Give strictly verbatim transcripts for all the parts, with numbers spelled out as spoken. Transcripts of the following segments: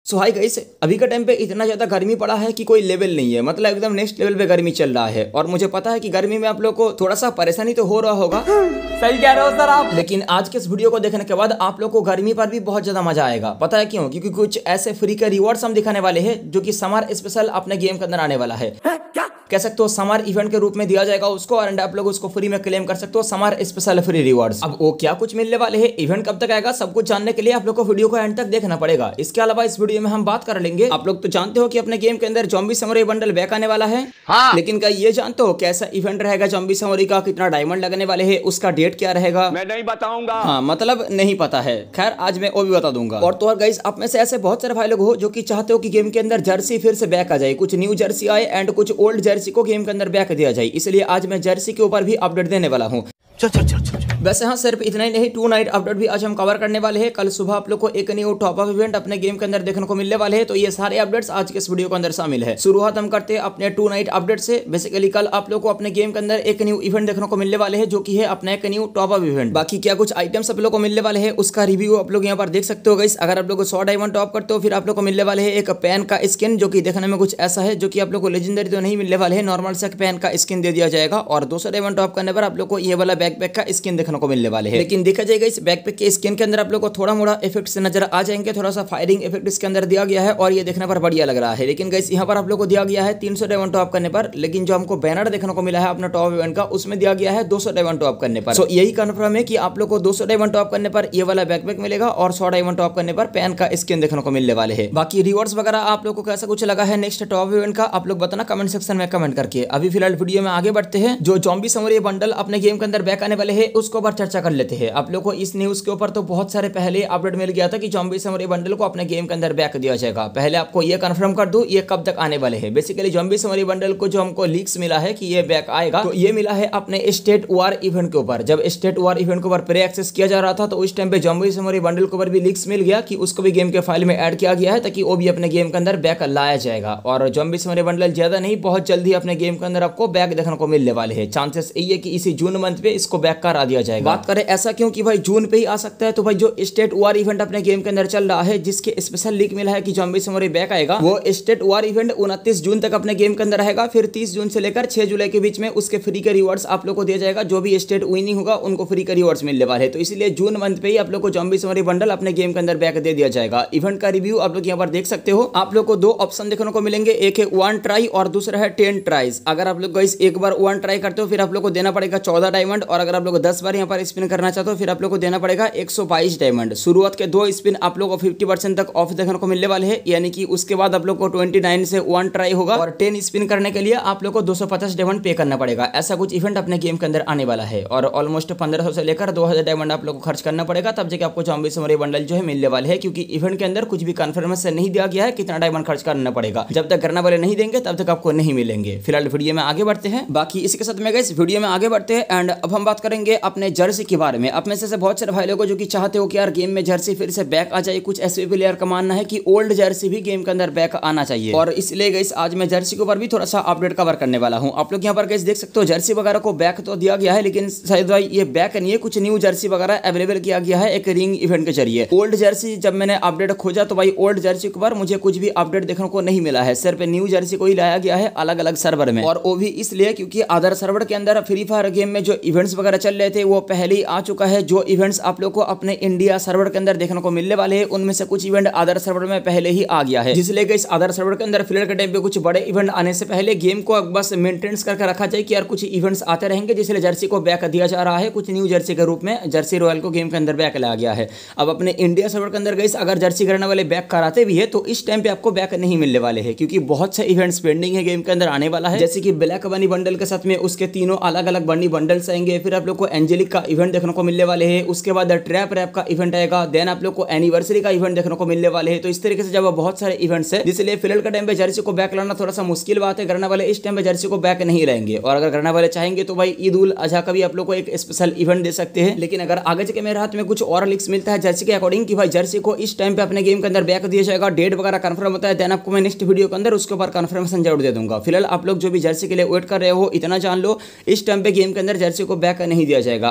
सो hi guys, अभी का time पे इतना ज्यादा गर्मी पड़ा है कि कोई लेवल नहीं है। मतलब एकदम नेक्स्ट लेवल पे गर्मी चल रहा है। और मुझे पता है कि गर्मी में आप लोग को थोड़ा सा परेशानी तो हो रहा होगा। सही कह रहे हो सर आप। लेकिन आज के इस वीडियो को देखने के बाद आप लोग को गर्मी पर भी बहुत ज्यादा मजा आएगा। पता है क्यों? क्योंकि कुछ ऐसे फ्री के रिवॉर्ड्स हम दिखाने वाले हैं जो कि समर स्पेशल अपने गेम के अंदर आने वाला है। कह सकते हो समर इवेंट के रूप में दिया जाएगा उसको, और आप लोग उसको फ्री में क्लेम कर सकते हो समर स्पेशल फ्री रिवॉर्ड्स। अब वो क्या कुछ मिलने वाले हैं, इवेंट कब तक आएगा, सब कुछ जानने के लिए आप लोग को वीडियो को एंड तक देखना पड़ेगा। इसके अलावा इस वीडियो में हम बात कर लेंगे, आप लोग तो जानते हो कि अपने गेम के अंदर ज़ॉम्बी समरी बंडल बैक आने वाला है। हाँ। लेकिन क्या ये जानते हो कैसा इवेंट रहेगा ज़ॉम्बी समरी का, कितना डायमंड लगने वाले हैं, उसका डेट क्या रहेगा? मैं नहीं बताऊंगा। हाँ, मतलब नहीं पता है। खैर आज मैं वो भी बता दूंगा। और तो और गाइस, आप में से ऐसे बहुत सारे भाई लोग हो जो कि चाहते हो कि गेम के अंदर जर्सी फिर से बैक आ जाए, कुछ न्यू जर्सी आए एंड कुछ ओल्ड जर्सी को गेम के अंदर बैक दिया जाए। इसलिए आज मैं जर्सी के ऊपर भी अपडेट देने वाला हूँ। चल चल चल चल। वैसे हाँ, सिर्फ इतना ही नहीं, टू नाइट अपडेट भी आज हम कवर करने वाले हैं। कल सुबह आप लोग को एक न्यू टॉप अप इवेंट अपने गेम के अंदर देखने को मिलने वाले हैं। तो ये सारे अपडेट्स आज के इस वीडियो के अंदर शामिल है। शुरुआत हम करते हैं अपने टू नाइट अपडेट से। बेसिकली कल आप लोग को अपने गेम के अंदर एक न्यू इवेंट देखने को मिलने वाले हैं जो कि है अपना एक न्यू टॉप अप इवेंट। बाकी क्या कुछ आइटम्स आप लोग को मिलने वाले हैं उसका रिव्यू आप लोग यहाँ पर देख सकते हो गाइस। अगर आप लोग सौ डायमंड टॉप करते हो फिर आप लोग को मिलने वाले है एक पेन का स्किन जो कि देखने में कुछ ऐसा है, जो कि आप लोग को लेजेंडरी तो नहीं मिलने वाले है, नॉर्मल से पेन का स्किन दे दिया जाएगा। और दो सौ डायमंड टॉप करने पर आप लोग को ये वाला बैकपैक का स्किन देखने को मिलने वाले हैं। लेकिन देखा जाएगा इस बैकपैक के स्किन के अंदर आप लोग को थोड़ा मोड़ा इफेक्ट से नजर आ जाएंगे, थोड़ा सा फायरिंग इफेक्ट इसके अंदर दिया गया है और ये देखने पर बढ़िया लग रहा है। लेकिन गाइस यहाँ पर आप लोग को दिया गया है तीन सौ डायमंड टॉप करने पर, लेकिन जो हमको बैनर देखने को मिला है अपना टॉप इवेंट का उसमें दिया गया है दो सौ डायमंड टॉप करने पर। सो यही कंफर्म है कि आप लोग को दो सौ डायमंड टॉप करने पर ये वाला बैकपैक मिलेगा और सौ डायमंड टॉप करने पर पेन का स्किन देखने को मिलने वाले हैं। बाकी रिवॉर्ड्स वगैरह आप लोग को कैसा कुछ लगा है नेक्स्ट टॉप इवेंट का, आप लोग बताना कमेंट सेक्शन में कमेंट करके। अभी फिलहाल वीडियो में आगे बढ़ते हैं। जो ज़ॉम्बी समरी बंडल अपने गेम के अंदर बैक आने वाले हैं उसको ऊपर चर्चा कर लेते हैं। आप लोग को इस न्यूज के ऊपर तो बहुत सारे पहले अपडेट मिल गया था कि ज़ॉम्बी समरी बंडल को अपने गेम के अंदर बैक दिया जाएगा। पहले आपको ये कंफर्म कर दूं ये कब तक आने वाले हैं। बेसिकली ज़ॉम्बी समरी बंडल को जो हमको लीक्स मिला है कि ये बैक आएगा, तो ये मिला है अपने स्टेट वार इवेंट के ऊपर। जब स्टेट वार इवेंट के ऊपर प्री एक्सेस किया जा रहा था तो उस टाइम पे ज़ॉम्बी समरी बंडल के ऊपर भी लीक्स मिल गया कि उसको भी गेम के फाइल में ऐड किया गया है ताकि वो भी अपने गेम के अंदर बैक लाया जाएगा। और ज़ॉम्बी समरी बंडल ज्यादा नहीं, बहुत जल्दी अपने गेम के अंदर आपको बैक देखने को मिलने वाले हैं। चांसेस यही है कि इसी जून मंथ पे इसको बैक करा दिया जाएगा। बात करें ऐसा क्यों कि भाई जून पे ही आ सकता है, तो भाई जो स्टेट वार इवेंट अपने गेम के अंदर चल रहा है जिसके स्पेशल लीक मिला है कि ज़ॉम्बी समरी बैक आएगा, वो स्टेट वार इवेंट उनतीस जून तक अपने गेम के अंदर रहेगा। फिर तीस जून से लेकर छह जुलाई के बीच में उसके फ्री के रिवॉर्ड्स आप लोग को दिया जाएगा। जो भी स्टेट विनिंग होगा उनको फ्री के रिवॉर्ड्स मिलने वाले हैं। तो इसलिए जून मंथ पे ही आप लोग को ज़ॉम्बी समरी बंडल अपने गेम के अंदर बैक दे दिया जाएगा। इवेंट का रिव्यू आप लोग यहाँ पर देख सकते हो। आप लोग को दो ऑप्शन देखने को मिलेंगे, एक है वन ट्राई और दूसरा है टेन ट्राइज। अगर आप लोग गाइस एक बार वन ट्राई करते हो फिर आप लोग को देना पड़ेगा चौदह डायमंड, और अगर आप लोग दस बार यहाँ पर स्पिन करना चाहते हो फिर आप लोग को देना पड़ेगा एक सौ बाईस डायमंड। शुरुआत के दो स्पिन आप लोग को फिफ्टी परसेंट तक ऑफ देखने को मिलने वाले हैं, यानी कि उसके बाद आप लोग को उनतीस से वन ट्राई होगा और टेन स्पिन करने के लिए आप लोग को दो सौ पचास डायमंड पे करना पड़ेगा। ऐसा कुछ इवेंट अपने गेम के अंदर आने वाला है और ऑलमोस्ट पंद्रह सौ से लेकर दो हजार डायमंड आप लोग को खर्च करना पड़ेगा, तब जाके आपको ज़ॉम्बी समरी बंडल जो है मिलने वाले हैं। क्योंकि इवेंट के अंदर कुछ भी कंफर्मेशन नहीं दिया गया है कितना डायमंड खर्च करना पड़ेगा। जब तक करने वाले नहीं देंगे तब तक आपको नहीं मिलेंगे। फिलहाल वीडियो में आगे बढ़ते हैं। बाकी इसके साथ में गाइस वीडियो में आगे बढ़ते हैं एंड अब हम बात करेंगे अपने जर्सी के बारे में। अब में से बहुत सारे भाई लोग जो कि चाहते हो कि यार गेम में जर्सी फिर से बैक आ जाए, कुछ ऐसे प्लेयर का मानना है कि ओल्ड जर्सी भी गेम के अंदर बैक आना चाहिए, और इसलिए गाइस आज मैं जर्सी के ऊपर भी थोड़ा सा अपडेट कवर करने वाला हूं। आप लोग यहां पर गाइस देख सकते हो जर्सी वगैरह को बैक तो दिया गया है, लेकिन शायद भाई ये बैक नहीं है, कुछ न्यू जर्सी वगैरह अवेलेबल किया गया है एक रिंग इवेंट के जरिए। ओल्ड जर्सी जब मैंने अपडेट खोजा तो भाई ओल्ड जर्सी के ऊपर मुझे कुछ भी अपडेट देखने को नहीं मिला है, सिर्फ न्यू जर्सी को ही लाया गया है अलग अलग सर्वर में। और वो भी इसलिए क्योंकि अदर सर्वर के अंदर फ्री फायर गेम में जो इवेंट्स वगैरह चल रहे थे वो पहले ही आ चुका है। जो इवेंट्स आप लोग को अपने इंडिया सर्वर के अंदर देखने को मिलने वाले हैं उनमें से कुछ इवेंट अदर सर्वर में पहले ही आ गया है, जिसलिए इस अदर सर्वर के अंदर फिलहाल के टाइम पे कुछ बड़े इवेंट आने से पहले गेम को बस मेंटेनेंस करके रखा जाए कि यार कुछ इवेंट्स आते रहेंगे, जिसलिए जर्सी को बैक दिया जा रहा है। कुछ न्यू जर्सी के रूप में जर्सी रॉयल को गेम के अंदर बैक लाया गया है। अब अपने इंडिया सर्वर के अंदर गाइस अगर जर्सी करने वाले बैक कराते भी है तो इस टाइम पे आपको बैक नहीं मिलने वाले हैं, क्योंकि बहुत से इवेंट्स पेंडिंग है गेम के अंदर आने वाला है। जैसे कि ब्लैक बनी बंडल के साथ में उसके तीनों अलग अलग बनी बंडल्स आएंगे, फिर आप लोग को एंजेलिक का इवेंट देखने को मिलने वाले हैं, उसके बाद ट्रैप रैप का इवेंट आएगा, देन आप लोग को एनिवर्सरी का इवेंट देखने को मिलने वाले हैं। तो इस तरीके से जब बहुत सारे इवेंट्स है, इसलिए फिलहाल के टाइम पे जर्सी को बैक लाना थोड़ा सा मुश्किल बात है। करने वाले इस टाइम पे जर्सी को बैक नहीं लाएंगे, और अगर करने वाले चाहेंगे तो भाई ईद उल अजहा का भी आप लोग को एक स्पेशल इवेंट दे सकते हैं। लेकिन अगर आगे चके मेरे हाथ में कुछ और लिक्स मिलता है जर्सी के अकॉर्डिंग कि भाई जर्सी को इस टाइम पे अपने गेम के अंदर बैक दिया जाएगा, डेट वगैरह कंफर्म होता है, देन आपको मैं नेक्स्ट वीडियो के अंदर उसके ऊपर कंफर्मेशन जरूर दे दूंगा। फिलहाल आप लोग जो भी जर्सी के लिए वेट कर रहे हो इतना जान लो, इस टाइम पे गेम के अंदर जर्सी को बैक नहीं दिया जाएगा।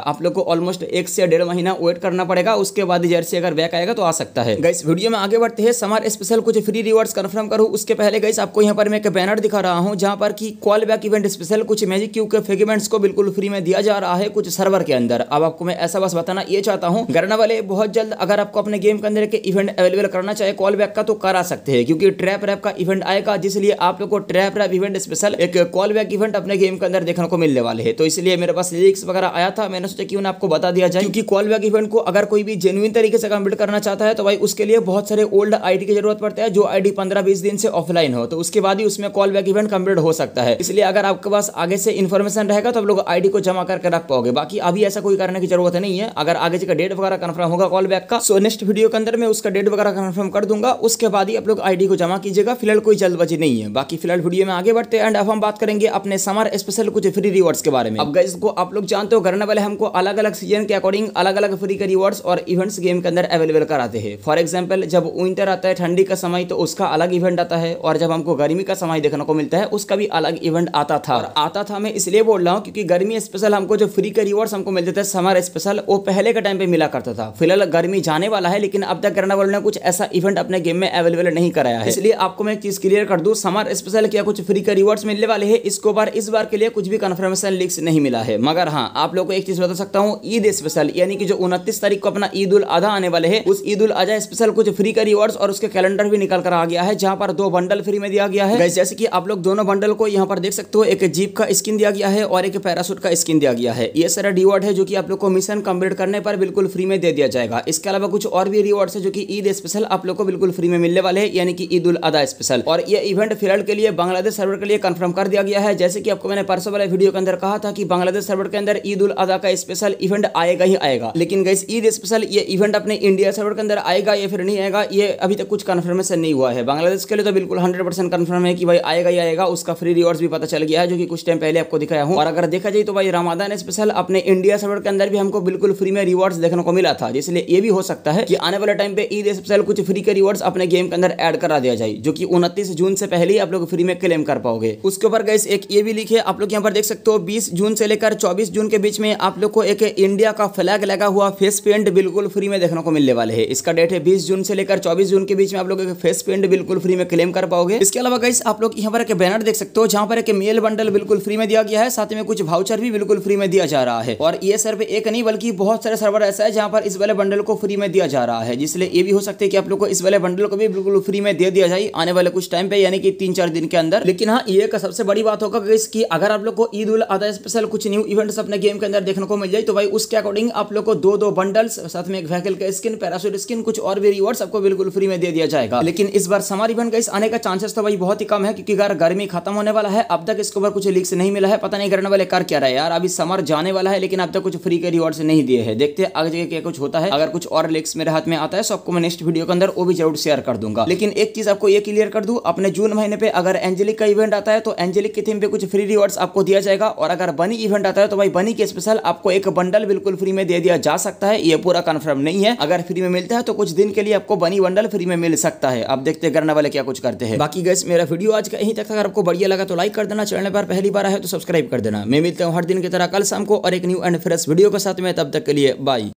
आप लोग को ऑलमोस्ट एक से डेढ़ महीना वेट करना पड़ेगा, उसके बाद जर्सी अगर बैक आएगा तो आ सकता है। गाइस वीडियो में आगे बढ़ते हैं, समर स्पेशल कुछ फ्री रिवॉर्ड्स कंफर्म करूं उसके पहले गाइस आपको यहाँ पर मैं एक बैनर दिखा रहा हूं जहां पर कि कॉल बैक इवेंट स्पेशल कुछ मैजिक क्यूब के फ्रेगमेंट्स को बिल्कुल फ्री में दिया जा रहा है कुछ सर्वर के अंदर। अब आपको मैं ऐसा बस बताना ये चाहता हूं, करने वाले बहुत जल्द अगर आपको अपने गेम के अंदर के इवेंट अवेलेबल करना चाहे कॉल बैक का तो करा सकते हैं, क्योंकि ट्रैप रैप का इवेंट आएगा जिसलिए आप लोग को ट्रैप रैप इवेंट स्पेशल एक कॉल बैक इवेंट अपने गेम के अंदर देखने को मिलने वाले हैं। तो इसलिए मेरे पास लिंक्स वगैरह आया था, मैंने सोचा क्यों ना आपको बता दिया जाए, क्योंकि कॉल बैक इवेंट को अगर कोई भी जेन्युइन तरीके से कंप्लीट करना चाहता है तो भाई उसके लिए बहुत सारे ओल्ड आईडी की जरूरत पड़ता है, जो आईडी पंद्रह बीस दिन से ऑफलाइन हो, तो उसके बाद ही उसमें कॉल बैक इवेंट कंप्लीट हो सकता है। इसलिए अगर आपके पास आगे से इन्फॉर्मेशन रहेगा तो आप लोग आईडी को जमा करके रख पाओगे। बाकी अभी ऐसा कोई करने की जरूरत नहीं है। अगर आगे का डेट वगैरह कंफर्म होगा कॉल बैक का, सो नेक्स्ट वीडियो के अंदर मैं उसका डेट वगैरह कंफर्म कर दूंगा, उसके बाद ही आप लोग आईडी को जमा कीजिएगा। फिलहाल कोई जल्दबाजी नहीं है। बाकी फिलहाल वीडियो में आगे बढ़ते हैं एंड अब हम बात करेंगे अपने समर स्पेशल कुछ फ्री रिवॉर्ड्स के बारे में। अब गाइस को आप लोग जानते हो करने वाले हमको अलग अलग सीजन के अकॉर्डिंग अलग अलग फ्री के रिवॉर्ड्स और इवेंट्स गेम के अंदर अवेलेबल कराते हैं। फॉर एग्जांपल जब विंटर आता है ठंडी का समय तो उसका अलग इवेंट आता है, और जब हमको गर्मी का समय देखने को मिलता है उसका भी अलग इवेंट आता था। और आता था मैं इसलिए बोल रहा हूँ क्योंकि गर्मी स्पेशल हमको जो फ्री के रिवॉर्ड्स हमको मिलते थे समर स्पेशल वो पहले के टाइम पे मिला करता था। फिलहाल गर्मी जाने वाला है लेकिन अब तक करने वालों ने कुछ ऐसा इवेंट अपने गेम में अवेलेबल नहीं कराया है। इसलिए आपको मैं एक चीज क्लियर कर दूं, समर स्पेशल क्या कुछ फ्री के रिवॉर्ड्स मिलने वाले हैं, इसको बार इस बार के लिए कुछ भी कंफर्मेशन लिंक्स नहीं मिला है। मगर हाँ आप लोगों को एक चीज बता सकता हूँ, ईद स्पेशल यानी कि जो उनतीस तारीख को अपना ईद उल अधा आने वाले है, उस ईद उल अजहा स्पेशल कुछ फ्री का रिवॉर्ड्स और उसके कैलेंडर भी निकल कर आ गया है, जहां पर दो बंडल फ्री में दिया गया है। जैसे कि आप लोग दोनों बंडल को यहाँ पर देख सकते हो, एक जीप का स्किन दिया गया है और एक पैरासूट का स्किन दिया गया है। ये सारा रिवॉर्ड है जो कि आप लोग को मिशन कंप्लीट करने पर बिल्कुल फ्री में दे दिया जाएगा। इसके अलावा कुछ और भी रिवॉर्ड्स है जो कि ईद स्पेशल आप लोग को बिल्कुल फ्री में मिलने वाले हैं, यानी कि ईद उल अधा स्पेशल। और ये इवेंट फिलहाल के लिए बांग्लादेश सर्वर के लिए कंफर्म कर दिया गया है। जैसे कि आपको मैंने परसों वाले वीडियो के अंदर कहा था कि बांग्लादेश सर्वर के अंदर ईद उल अधा का स्पेशल इवेंट आएगा ही आएगा, लेकिन गाइस ईद स्पेशल ये इवेंट अपने इंडिया सर्वर के अंदर आएगा या फिर नहीं आएगा ये अभी तक कुछ कंफर्मेशन नहीं हुआ है। बांग्लादेश के लिए तो बिल्कुल हंड्रेड परसेंट कंफर्म है कि भाई आएगा ही आएगा। उसका फ्री रिवॉर्ड्स भी पता चल गया है जो कि कुछ टाइम पहले आपको दिखाया हूं। और अगर देखा जाए तो भाई रमजान स्पेशल अपने इंडिया सर्वर के अंदर भी हमको बिल्कुल फ्री में रिवॉर्ड्स देखने को मिला था, जिसलिए ये भी हो सकता है कि आने वाले टाइम पे ईद स्पेशल कुछ फ्री के रिवॉर्ड्स अपने गेम के अंदर ऐड करा दिया जाए, जो कि उनतीस जून से पहले ही आप लोग फ्री में क्लेम कर पाओगे। उसके ऊपर गाइस एक ये भी लिखे आप लोग यहाँ पर देख सकते हो, बीस जून से लेकर चौबीस जून के बीच में आप लोग को एक इंडिया का फ्लैग लगा हुआ फेस पेंट बिल्कुल फ्री में देखने को मिलने वाले है। इसका डेट है बीस जून से लेकर चौबीस जून के बीच में आप लोग एक फेस पेंट बिल्कुल फ्री में क्लेम कर पाओगे। इसके अलावा गाइस आप लोग यहाँ पर एक बैनर देख सकते हो जहां पर एक मेल बंडल बिल्कुल फ्री में दिया गया है, साथ में कुछ वाउचर भी बिल्कुल फ्री में दिया जा रहा है। और ये सिर्फ एक नहीं बल्कि बहुत सारे सर्वर ऐसा है जहां पर इस वाले बंडल को फ्री में दिया जा रहा है, जिसलिए ये भी हो सकता है कि आप लोग को इस वाले बंडल को भी बिल्कुल फ्री में दे दिया जाए आने वाले कुछ टाइम पे, यानी कि तीन चार दिन के अंदर। लेकिन हाँ ये का सबसे बड़ी बात होगा कि अगर आप लोग को ईद उल अधा स्पेशल कुछ न्यू इवेंट्स अपने गेम के अंदर देखने को मिल जाए तो भाई उसके अकॉर्डिंग आप लोग को दो दो बंडल्स साथ में एक व्हीकल का स्किन, पैराशूट स्किन, कुछ और भी रिवॉर्ड्स आपको बिल्कुल फ्री में दे दिया जाएगा। लेकिन इस बार समर इवेंट का इस आने का चांसेस तो भाई बहुत ही कम है, क्योंकि अगर गर्मी खत्म होने वाला है, अब तक इसके ऊपर कुछ लीक्स नहीं मिला है। पता नहीं करने वाले कर क्या रहा है यार, अभी समर जाने वाला है लेकिन अब तक कुछ फ्री के रिवॉर्ड्स नहीं दिए हैं। देखते हैं आगे क्या कुछ होता है। अगर कुछ और लीक्स मेरे हाथ में आता है तो आपको मैं नेक्स्ट वीडियो के अंदर वो भी जरूर शेयर कर दूंगा। लेकिन एक चीज आपको ये क्लियर कर दूं, अपने जून महीने पे अगर एंजेलिक का इवेंट आता है तो एंजेलिक के थीम पे कुछ फ्री रिवॉर्ड्स आपको दिया जाएगा, और अगर बनी इवेंट आता है तो भाई बनी के स्पेशल आपको एक बंडल बिल्कुल फ्री में दे दिया जा सकता है। ये पूरा कंफर्म नहीं है, अगर फ्री में मिलता है तो कुछ दिन के लिए आपको बनी बंडल फ्री में मिल सकता है। अब देखते करने वाले क्या कुछ करते हैं। बाकी गाइस मेरा वीडियो आज का यहीं तक था। अगर आपको बढ़िया लगा तो लाइक कर देना, चैनल पर पहली बार है तो सब्सक्राइब कर देना। मैं मिलता हूँ हर दिन की तरह कल शाम को और एक न्यू एंड फ्रेश वीडियो के साथ में, तब तक के लिए बाय।